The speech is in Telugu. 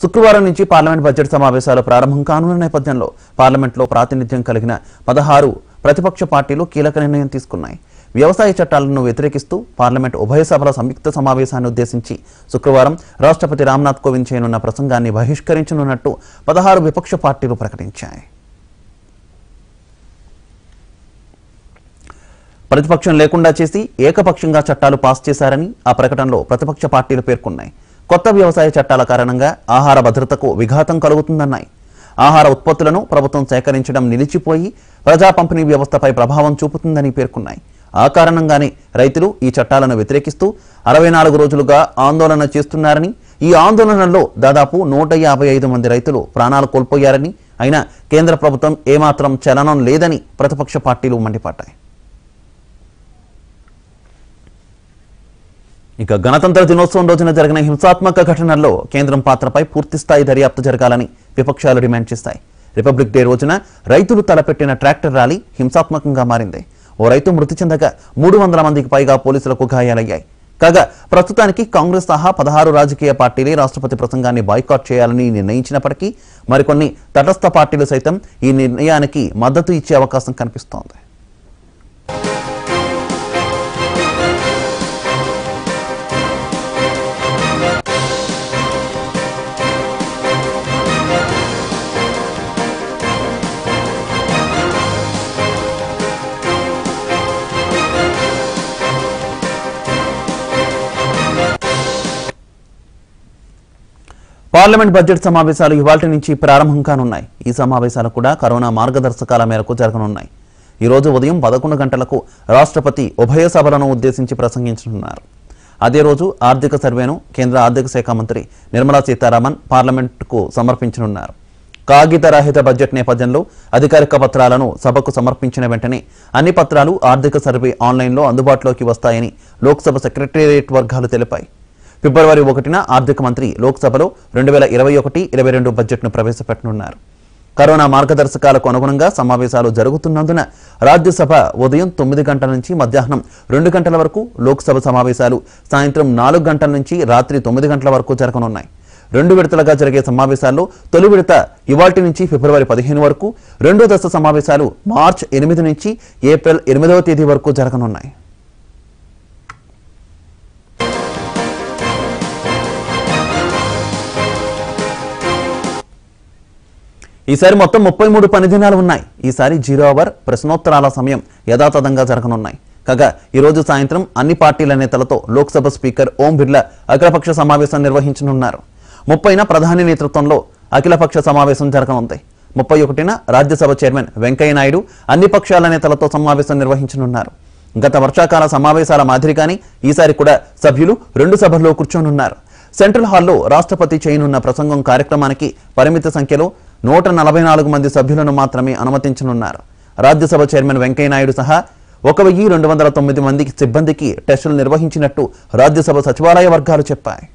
శుక్రవారం నుంచి పార్లమెంట్ బడ్జెట్ సమావేశాలు ప్రారంభం కానున్న నేపథ్యంలో పార్లమెంట్లో ప్రాతినిధ్యం కలిగిన 16 ప్రతిపక్ష పార్టీలు కీలక నిర్ణయం తీసుకున్నాయి. వ్యవసాయ చట్టాలను వ్యతిరేకిస్తూ పార్లమెంట్ ఉభయ సభల సంయుక్త సమావేశాన్ని ఉద్దేశించి శుక్రవారం రాష్ట్రపతి రామ్నాథ్ కోవింద్ చేయనున్న ప్రసంగాన్ని బహిష్కరించనున్నట్టు 16 విపక్ష పార్టీలు ప్రకటించాయి. ప్రతిపక్షం లేకుండా చేసి ఏకపక్షంగా చట్టాలు పాస్ చేశారని ఆ ప్రకటనలో ప్రతిపక్ష పార్టీలు పేర్కొన్నాయి. కొత్త వ్యవసాయ చట్టాల కారణంగా ఆహార భద్రతకు విఘాతం కలుగుతుందన్నాయి. ఆహార ఉత్పత్తులను ప్రభుత్వం సేకరించడం నిలిచిపోయి ప్రజా పంపిణీ వ్యవస్థపై ప్రభావం చూపుతుందని పేర్కొన్నాయి. ఆ కారణంగానే రైతులు ఈ చట్టాలను వ్యతిరేకిస్తూ 64 రోజులుగా ఆందోళన చేస్తున్నారని, ఈ ఆందోళనలో దాదాపు 155 మంది రైతులు ప్రాణాలు కోల్పోయారని, అయినా కేంద్ర ప్రభుత్వం ఏమాత్రం చలనం లేదని ప్రతిపక్ష పార్టీలు మండిపడ్డాయి. ఇక గణతంత్ర దినోత్సవం రోజున జరిగిన హింసాత్మక ఘటనల్లో కేంద్రం పాత్రపై పూర్తిస్థాయి దర్యాప్తు జరగాలని విపక్షాలు డిమాండ్ చేశాయి. రిపబ్లిక్ డే రోజున రైతులు తలపెట్టిన ట్రాక్టర్ ర్యాలీ హింసాత్మకంగా మారింది. ఓ రైతు మృతి చెందగా 300 మందికి పైగా పోలీసులకు గాయాలయ్యాయి. కాగా ప్రస్తుతానికి కాంగ్రెస్ సహా 16 రాజకీయ పార్టీలే రాష్ట్రపతి ప్రసంగాన్ని బాయ్కాట్ చేయాలని నిర్ణయించినప్పటికీ మరికొన్ని తటస్థ పార్టీలు సైతం ఈ నిర్ణయానికి మద్దతు ఇచ్చే అవకాశం కనిపిస్తోంది. పార్లమెంట్ బడ్జెట్ సమావేశాలు ఇవాల్టి నుంచి ప్రారంభం కానున్నాయి. ఈ సమావేశాలు కూడా కరోనా మార్గదర్శకాల మేరకు జరగనున్నాయి. ఈ రోజు ఉదయం 11 గంటలకు రాష్ట్రపతి ఉభయ సభలను ఉద్దేశించి ప్రసంగించనున్నారు. అదే రోజు ఆర్థిక సర్వేను కేంద్ర ఆర్థిక శాఖ మంత్రి నిర్మలా సీతారామన్ పార్లమెంటుకు సమర్పించనున్నారు. కాగిత రహిత బడ్జెట్ నేపథ్యంలో అధికారిక పత్రాలను సభకు సమర్పించిన వెంటనే అన్ని పత్రాలు ఆర్థిక సర్వే ఆన్లైన్లో అందుబాటులోకి వస్తాయని లోక్సభ సెక్రటేరియట్ వర్గాలు తెలిపాయి. ఫిబ్రవరి 1న ఆర్థిక మంత్రి లోక్సభలో 2021-22 బడ్జెట్ను ప్రవేశపెట్టనున్నారు. కరోనా మార్గదర్శకాలకు అనుగుణంగా సమావేశాలు జరుగుతున్నందున రాజ్యసభ ఉదయం 9 గంటల నుంచి మధ్యాహ్నం 2 గంటల వరకు, లోక్సభ సమావేశాలు సాయంత్రం 4 గంటల నుంచి రాత్రి 9 గంటల వరకు జరగనున్నాయి. 2 విడతలుగా జరిగే సమావేశాల్లో తొలి విడత ఇవాల్టి నుంచి ఫిబ్రవరి 15 వరకు, రెండో దశ సమావేశాలు మార్చి 8 నుంచి ఏప్రిల్ 8వ తేదీ వరకు జరగనున్నాయి. ఈసారి మొత్తం 33 పని దినాలు ఉన్నాయి. ఈసారి 0 అవర్ ప్రశ్నోత్తరాల సమయం యథాతథంగా జరగనున్నాయి. కాగా ఈరోజు సాయంత్రం అన్ని పార్టీల నేతలతో లోక్సభ స్పీకర్ ఓం బిర్లా అఖిలపక్ష సమావేశం నిర్వహించనున్నారు. 30న ప్రధాని నేతృత్వంలో అఖిలపక్ష సమావేశం జరగనుంది. 31న రాజ్యసభ చైర్మన్ వెంకయ్య నాయుడు అన్ని పక్షాల నేతలతో సమావేశం నిర్వహించనున్నారు. గత వర్షాకాల సమావేశాల మాదిరిగానే ఈసారి కూడా సభ్యులు 2 సభల్లో కూర్చోనున్నారు. సెంట్రల్ హాల్లో రాష్ట్రపతి చేయనున్న ప్రసంగం కార్యక్రమానికి పరిమిత సంఖ్యలో 144 మంది సభ్యులను మాత్రమే అనుమతించనున్నారు. రాజ్యసభ చైర్మన్ వెంకయ్య నాయుడు సహా 1209 మంది సిబ్బందికి టెస్టులు నిర్వహించినట్టు రాజ్యసభ సచివాలయ వర్గాలు చెప్పాయి.